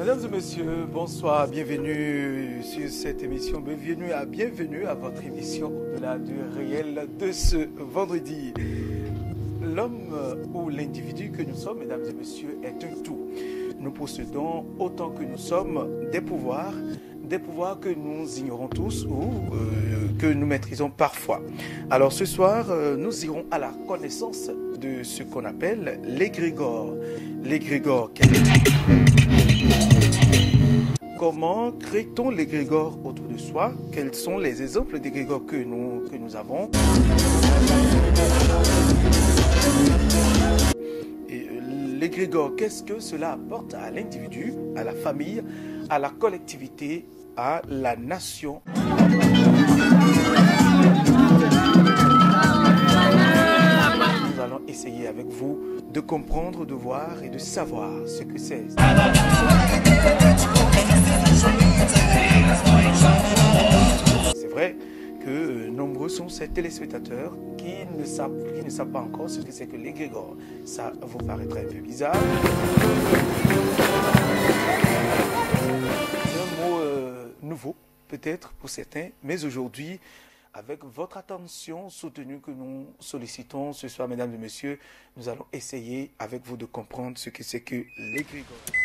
Mesdames et messieurs, bonsoir, bienvenue sur cette émission, bienvenue à votre émission Au-delà du réel de ce vendredi. L'homme ou l'individu que nous sommes, mesdames et messieurs, est un tout. Nous possédons autant que nous sommes des pouvoirs que nous ignorons tous ou que nous maîtrisons parfois. Alors ce soir, nous irons à la connaissance de ce qu'on appelle l'égrégore. L'égrégore, comment crée-t-on l'égrégore autour de soi? Quels sont les exemples d'égrégore que nous avons? Et l'égrégore, qu'est-ce que cela apporte à l'individu, à la famille, à la collectivité, à la nation? Nous allons essayer avec vous de comprendre, de voir et de savoir ce que c'est. C'est vrai que nombreux sont ces téléspectateurs qui ne savent pas encore ce que c'est que l'égrégore. Ça vous paraîtra un peu bizarre. C'est un mot nouveau, peut-être pour certains, mais aujourd'hui, avec votre attention soutenue que nous sollicitons ce soir, mesdames et messieurs, nous allons essayer avec vous de comprendre ce que c'est que l'égrégore.